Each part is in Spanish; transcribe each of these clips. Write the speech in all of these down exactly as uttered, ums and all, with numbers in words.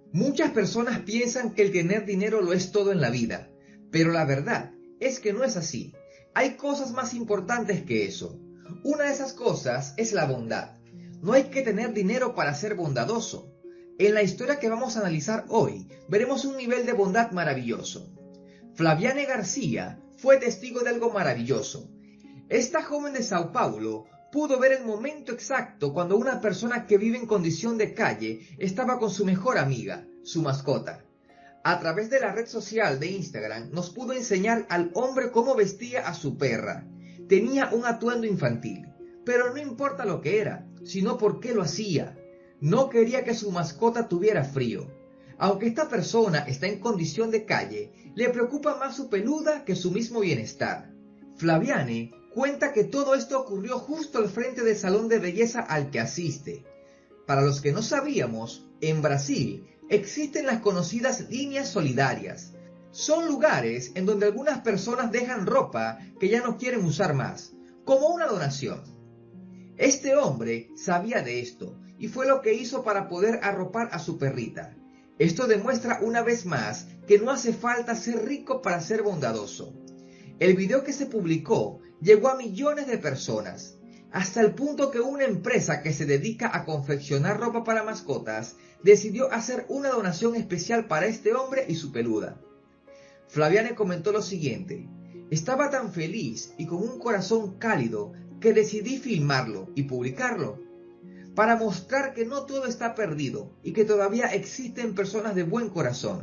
Muchas personas piensan que el tener dinero lo es todo en la vida, pero la verdad es que no es así. Hay cosas más importantes que eso. Una de esas cosas es la bondad. No hay que tener dinero para ser bondadoso. En la historia que vamos a analizar hoy, veremos un nivel de bondad maravilloso. Flaviane García fue testigo de algo maravilloso. Esta joven de Sao Paulo pudo ver el momento exacto cuando una persona que vive en condición de calle estaba con su mejor amiga, su mascota. A través de la red social de Instagram nos pudo enseñar al hombre cómo vestía a su perra. Tenía un atuendo infantil, pero no importa lo que era, sino por qué lo hacía. No quería que su mascota tuviera frío. Aunque esta persona está en condición de calle, le preocupa más su peluda que su mismo bienestar. Flaviane cuenta que todo esto ocurrió justo al frente del salón de belleza al que asiste. Para los que no sabíamos, en Brasil existen las conocidas líneas solidarias. Son lugares en donde algunas personas dejan ropa que ya no quieren usar más, como una donación. Este hombre sabía de esto y fue lo que hizo para poder arropar a su perrita. Esto demuestra una vez más que no hace falta ser rico para ser bondadoso. El video que se publicó llegó a millones de personas, hasta el punto que una empresa que se dedica a confeccionar ropa para mascotas decidió hacer una donación especial para este hombre y su peluda. Flaviane comentó lo siguiente: estaba tan feliz y con un corazón cálido que decidí filmarlo y publicarlo, para mostrar que no todo está perdido y que todavía existen personas de buen corazón.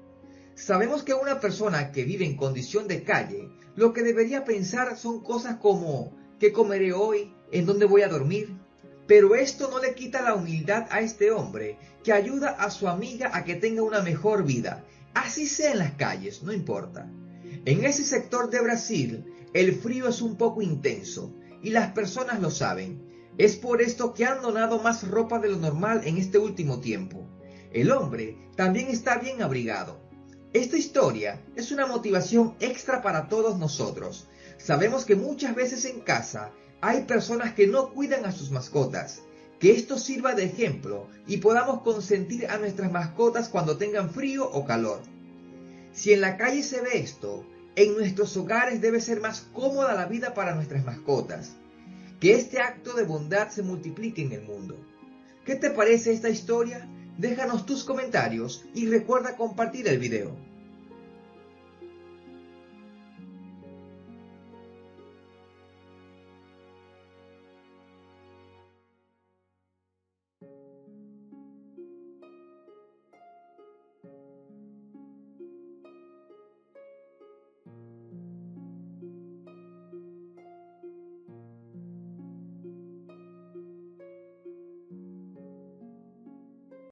Sabemos que una persona que vive en condición de calle, lo que debería pensar son cosas como ¿qué comeré hoy? ¿En dónde voy a dormir? Pero esto no le quita la humildad a este hombre que ayuda a su amiga a que tenga una mejor vida, así sea en las calles, no importa. En ese sector de Brasil, el frío es un poco intenso y las personas lo saben. Es por esto que han donado más ropa de lo normal en este último tiempo. El hombre también está bien abrigado. Esta historia es una motivación extra para todos nosotros. Sabemos que muchas veces en casa hay personas que no cuidan a sus mascotas. Que esto sirva de ejemplo y podamos consentir a nuestras mascotas cuando tengan frío o calor. Si en la calle se ve esto, en nuestros hogares debe ser más cómoda la vida para nuestras mascotas. Que este acto de bondad se multiplique en el mundo. ¿Qué te parece esta historia? Déjanos tus comentarios y recuerda compartir el video.